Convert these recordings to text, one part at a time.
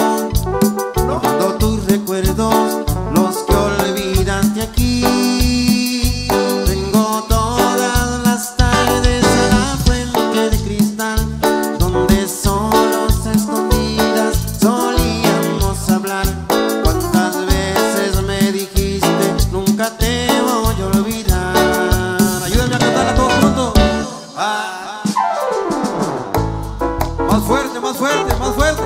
guardando tus recuerdos, los que olvidaste aquí. Vengo todas las tardes a la fuente de cristal, donde solos a escondidas solíamos hablar. Cuántas veces me dijiste, nunca te voy a olvidar. Ayúdenme a cantarla todos juntos. Más fuerte, más fuerte, más fuerte.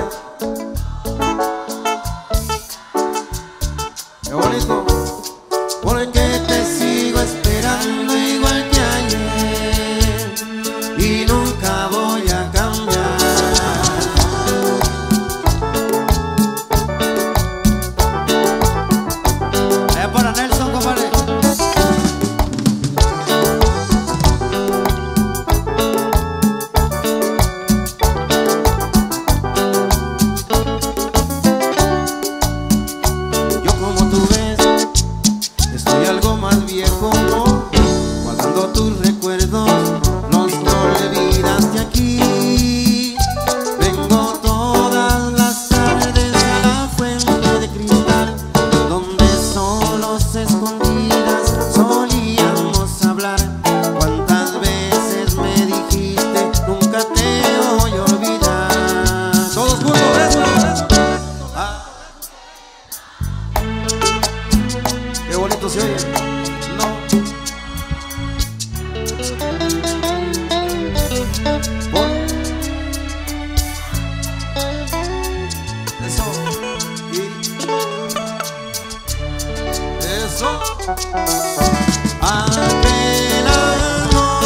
Qué bonito. Porque te sigo esperando igual que ayer y nunca voy a cambiar. Es para Nelson, compadre. Algo más viejo, guardando tus recuerdos, los que olvidaste aquí. Vengo todas las tardes a la fuente de cristal, donde solos escondidas solíamos hablar. Cuántas veces me dijiste, nunca te voy a olvidar. Todos juntos, eso. Qué bonito se oye. No. Eso. Eso. Aquel amor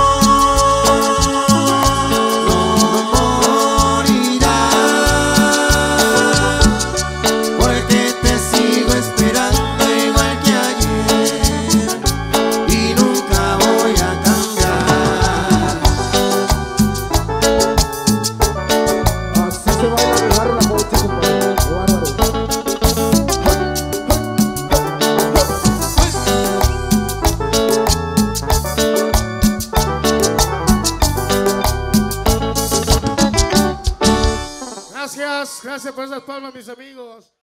no morirá, porque te sigo esperando y nunca voy a cambiar. Así se baila de barro la mocha, compadre. Qué bárbaro. Gracias por esas palmas, mis amigos.